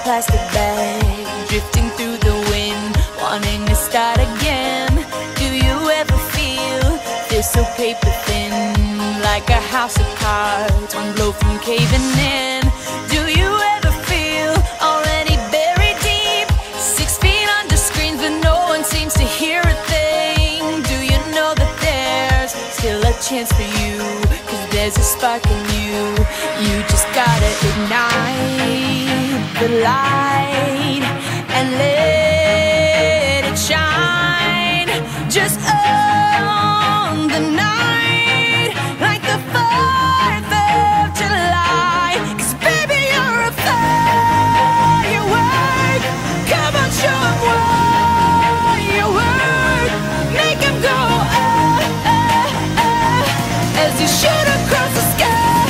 plastic bag, drifting through the wind, wanting to start again. Do you ever feel so paper thin, like a house of cards, one blow from caving in? Do you ever feel already buried deep, 6 feet under screens, but no one seems to hear a thing? Do you know that there's still a chance for you, 'cause there's a spark in you? You just gotta ignite the light and let it shine. Just own the night like the 4th of July. 'Cause baby, you're a firework. Come on, show 'em what you work. Make 'em go oh, oh, oh, as you shoot across the sky.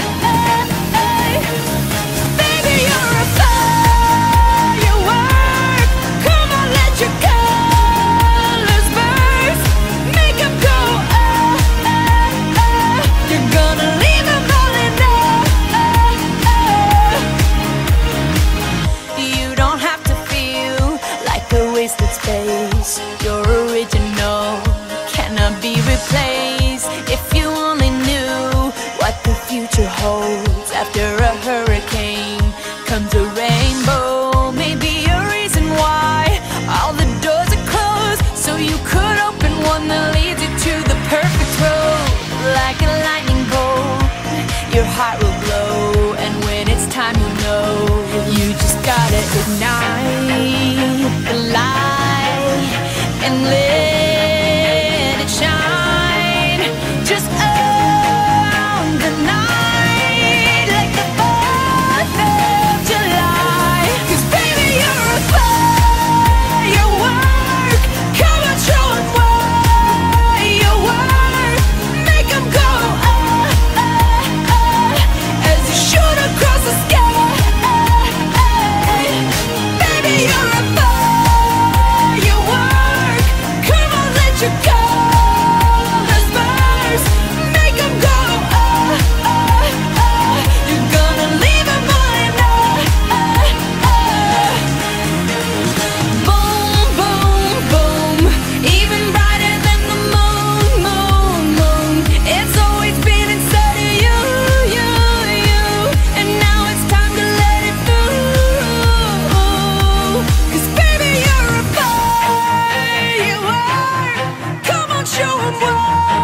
Baby, you're a firework. Come on, let your colors burst. Make 'em go oh, oh, oh. You're gonna leave 'em all in oh. You don't have to feel like a wasted space. You're original, cannot be replaced. If you only knew what the future holds. After a hurricane comes a rainbow. Maybe a reason why all the doors are closed, so you could open one that leads you to the perfect road. Like a lightning bolt, your heart will glow, and when it's time, you know you just gotta ignite the light and let it shine. Just own the night like the 4th of July. 'Cause baby, you're a firework. Come on, show 'em what you work. Make 'em go oh, oh, oh, as you shoot across the sky. Baby, you're a firework. Come on, let your colors burst. Make 'em go oh, oh, oh. You're gonna leave 'em all in oh. Boom, boom, boom, even brighter than the moon, moon, moon. It's always been inside of you, you, you, and now it's time to let it through. 'Cause baby, you're a firework. Come on, show 'em what